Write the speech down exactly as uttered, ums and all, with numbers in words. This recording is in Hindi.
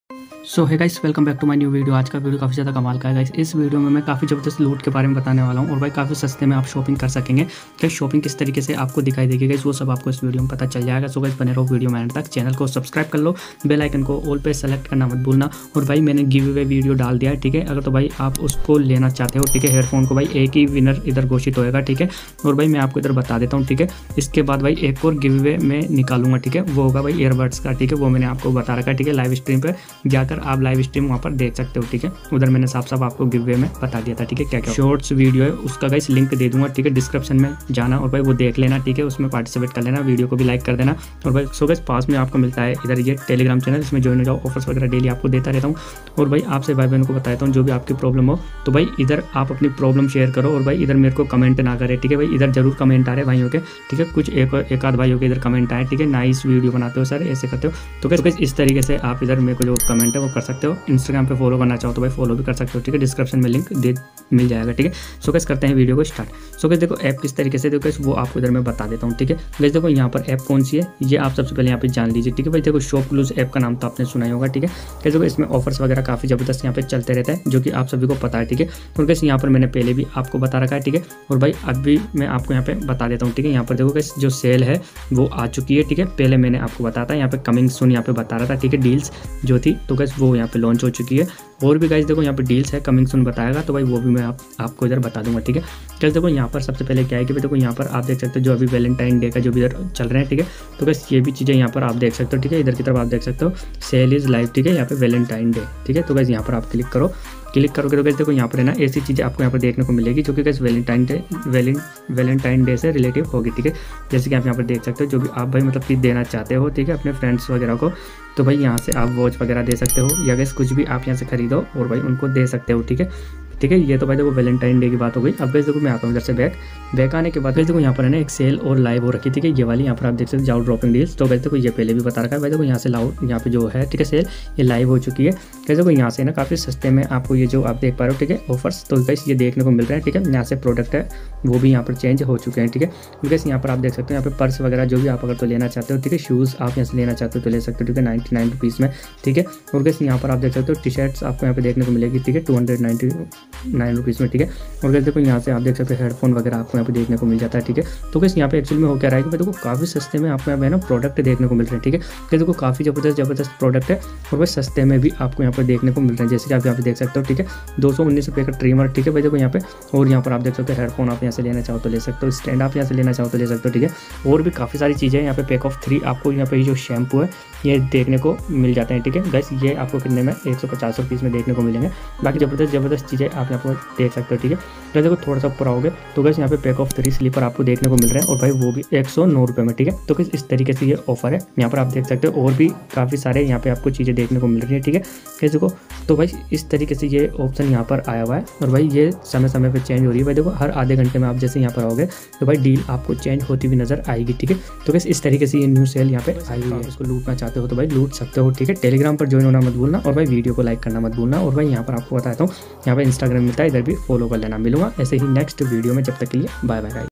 सो है guys, welcome back to my new video. आज का वीडियो काफ़ी ज़्यादा कमाल का है गाइस। इस वीडियो में मैं काफ़ी ज़बरदस्त लूट के बारे में बताने वाला हूँ और भाई काफ़ी सस्ते में आप शॉपिंग कर सकेंगे। क्या शॉपिंग किस तरीके से आपको दिखाई देगी गाइस, वो सब आपको इस वीडियो में पता चल जाएगा। सो गाइस बने रहो वीडियो में एंड तक। चैनल को सब्सक्राइब कर लो, बेल आइकन को ऑल पे सेलेक्ट करना मत भूलना। और भाई मैंने गिव अवे वीडियो डाल दिया है, ठीक है। अगर तो भाई आप उसको लेना चाहते हो, ठीक है, हेडफोन को भाई एक ही विनर इधर घोषित होएगा, ठीक है। और भाई मैं आपको इधर बता देता हूँ, ठीक है। इसके बाद भाई एक और गिव अवे में निकालूंगा, ठीक है। वो होगा भाई ईयरबड्स का, ठीक है। वो मैंने आपको बता रखा है, ठीक है। लाइव स्ट्रीम पर जाकर आप लाइव स्ट्रीम वहाँ पर देख सकते हो, ठीक है। उधर मैंने साफ साफ आपको गिव अवे में बता दिया था, ठीक है। क्या क्या शॉर्ट्स वीडियो है उसका गाइस लिंक दे दूंगा, ठीक है। डिस्क्रिप्शन में जाना और भाई वो देख लेना, ठीक है। उसमें पार्टिसिपेट कर लेना, वीडियो को भी लाइक कर देना। और भाई सो गाइस पास में आपको मिलता है इधर ये टेलीग्राम चैनल, इसमें ज्वाइन हो जाओ। ऑफर्स वगैरह डेली आपको देता रहता हूँ। और भाई आपसे भाई बहनों को बताता हूँ, जो भी आपकी प्रॉब्लम हो तो भाई इधर आप अपनी प्रॉब्लम शेयर करो। और भाई इधर मेरे को कमेंट ना करे, ठीक है। भाई इधर जरूर कमेंट आ रहे भाइयों के, ठीक है। कुछ एक एक आध भाइयों के इधर कमेंट आए, ठीक है। नाइस वीडियो बनाते हो सर, ऐसे करते हो। तो गाइस इस तरीके से आप इधर मेरे को जो कमेंट है वो कर सकते हो। इंस्टाग्राम पे फॉलो करना चाहो तो भाई फॉलो भी कर सकते हो, ठीक है। डिस्क्रिप्शन में लिंक दे मिल जाएगा, ठीक है। सो गाइस करते हैं वीडियो को स्टार्ट। सो गाइस देखो ऐप किस तरीके से, देखो गाइस वो आपको इधर मैं बता देता हूँ, ठीक है। गाइस देखो यहाँ पर ऐप कौन सी है ये आप सबसे पहले यहाँ पे जान लीजिए, ठीक है। भाई देखो शॉपक्लूज ऐप का नाम तो आपने सुना ही होगा, ठीक है। गाइस देखो इसमें ऑफर्स वगैरह काफी जबरदस्त यहाँ पे चलते रहता है, जो कि आप सभी को पता है, ठीक है। और गाइस यहाँ पर मैंने पहले भी आपको बता रखा है, ठीक है। और भाई अभी मैं आपको यहाँ पे बता देता हूँ, ठीक है। यहाँ पर देखो गाइस जो सेल है वो आ चुकी है, ठीक है। पहले मैंने आपको बताया था यहाँ पे कमिंग सून यहाँ पे बता रहा था, ठीक है। डील्स जो थी तो गाइस वो यहाँ पे लॉन्च हो चुकी है। और भी गाइस देखो यहाँ पे डील्स है, कमिंग सून बताएगा तो भाई वो भी मैं आप, आपको इधर बता दूंगा, ठीक है। गाइस देखो यहाँ पर सबसे पहले क्या है कि भाई देखो यहाँ पर आप देख सकते हो जो अभी वैलेंटाइन डे का जो भी इधर चल रहे हैं, ठीक है। तो गाइस ये भी चीज़ें यहाँ पर आप देख सकते हो, ठीक है। इधर की तरफ आप देख सकते हो सेल इज लाइव, ठीक है। यहाँ पे वैलेंटाइन डे, ठीक है। तो गाइस यहाँ पर आप क्लिक करो, क्लिक करोगे तो गाइस देखो यहाँ पर है ना ऐसी चीज़ें आपको यहाँ पर देखने को मिलेगी जो कि guys Valentine Day Valentine Day से रिलेटिव होगी, ठीक है। जैसे कि आप यहाँ पर देख सकते हो जो भी आप भाई मतलब कि देना चाहते हो, ठीक है, अपने फ्रेंड्स वगैरह को। तो भाई यहाँ से आप वॉच वगैरह दे सकते हो या गाइस कुछ भी आप यहाँ से खरीदो और भाई उनको दे सकते हो, ठीक है। ठीक है, ये तो भाई देखो वैलेंटाइन डे की बात हो गई। अब गाइस देखो मैं आता हूँ इधर से बैक बैक आने के बाद गाइस देखो यहाँ पर है ना एक सेल और लाइव हो रखी, ठीक है। ये वाली यहाँ पर आप देख सकते हो जाओ ड्रॉपिंग डील्स। तो गाइस देखो ये पहले भी बता रखा है भाई देखो यहाँ से लाओ, यहाँ पे जो है, ठीक है, सेल ये लाइव हो चुकी है। गाइस देखो यहाँ से ना काफ़ी सस्ते में आपको ये जो आप देख पा रहे हो, ठीक है, ऑफर्स तो गाइस ये देखने को मिल रहे हैं, ठीक है। यहाँ से प्रोडक्ट है वो भी यहाँ पर चेंज हो चुके हैं, ठीक है। गाइस यहाँ पर आप देख सकते हो यहाँ पे पर्स वगैरह जो भी आप अगर तो लेना चाहते हो, ठीक है। शूज़ आप यहाँ से लेना चाहते हो तो ले सकते हो, ठीक है, नाइन्टी नाइन रुपीज़ में, ठीक है। और गाइस यहाँ पर आप देख सकते हो टी शर्ट्स आपको यहाँ पे देखने को मिलेगी, ठीक है, two hundred ninety nine rupees में, ठीक है। और गाइस देखो यहाँ से आप देख सकते हो हेडफोन वगैरह आपको यहाँ पे देखने को मिल जाता है, ठीक है। तो गाइस यहाँ पे एक्चुअली में हो क्या रहा है कि देखो काफ़ी सस्ते में आपको यहाँ पे ना प्रोडक्ट देखने को मिल रहे हैं, ठीक है। तो देखो काफ़ी जबरदस्त जबरदस्त प्रोडक्ट है और भाई सस्ते में भी आपको यहाँ पर देखने को मिल रहे हैं, जैसे कि आप यहाँ पे देख सकते हो, ठीक है। दो सौ उन्नीस रुपये का ट्रिमर, ठीक है भाई देखो यहाँ पे। और यहाँ पर आप देख सकते हो हेडफोन आप यहाँ से लेना चाहो तो ले सकते हो, स्टैंड आप यहाँ से लेना चाहो तो ले सकते हो, ठीक है। और भी काफ़ी सारी चीज़ें यहाँ पे पैक ऑफ थ्री आपको यहाँ पे जो शैम्पू है ये देखने को मिल जाते हैं, ठीक है। गाइस ये आपको कितने में एक सौ पचास रुपीज़ में देखने को मिलेंगे। बाकी जबरदस्त जबरदस्त चीज़ें आप यहाँ पर देख सकते हो, ठीक है। तो देखो थोड़ा सा ऊपर आओगे तो गाइस यहाँ पे पैक ऑफ थ्री स्लीपर आपको देखने को मिल रहे हैं और भाई वो भी एक सौ नौ रुपये में, ठीक है। तो गाइस इस तरीके से ये ऑफर है, यहाँ पर आप देख सकते हो। और भी काफ़ी सारे यहाँ पे आपको चीज़ें देखने को मिल रही है, ठीक है। गाइस देखो तो भाई इस तरीके से ये ऑप्शन यहाँ पर आया हुआ है और भाई ये समय समय पर चेंज हो रही है। भाई देखो हर आधे घंटे में आप जैसे यहाँ पर आओगे तो भाई डील आपको चेंज होती हुई नजर आएगी, ठीक है। तो गाइस इस तरीके से ये न्यू सेल यहाँ पे आई हुई है। इसको लूटना चाहते हो तो भाई लूट सकते हो, ठीक है। टेलीग्राम पर ज्वाइन होना मत भूलना और भाई वीडियो को लाइक करना मत भूलना। और भाई यहाँ पर आपको बताता हूँ यहाँ पर इंस्टाग्राम मिलता है, इधर भी फॉलो कर लेना। मिलूंगा ऐसे ही नेक्स्ट वीडियो में, जब तक के लिए बाय बाय।